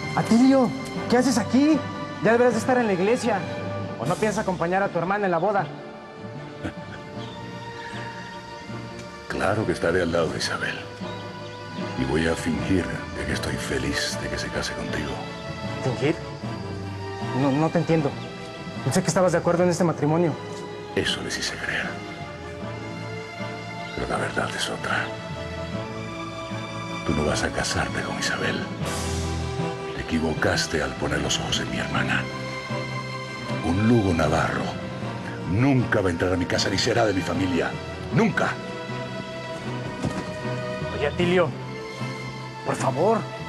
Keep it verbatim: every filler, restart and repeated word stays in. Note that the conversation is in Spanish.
Atilio, ¿qué haces aquí? Ya deberías de estar en la iglesia. ¿O no piensas acompañar a tu hermana en la boda? Claro que estaré al lado de Isabel. Y voy a fingir de que estoy feliz de que se case contigo. ¿Fingir? No, no te entiendo. Pensé que estabas de acuerdo en este matrimonio. Eso les hice creer. Pero la verdad es otra. Tú no vas a casarte con Isabel. Te equivocaste al poner los ojos en mi hermana. Un Lugo Navarro nunca va a entrar a mi casa ni será de mi familia. ¡Nunca! Oye, Atilio, por favor.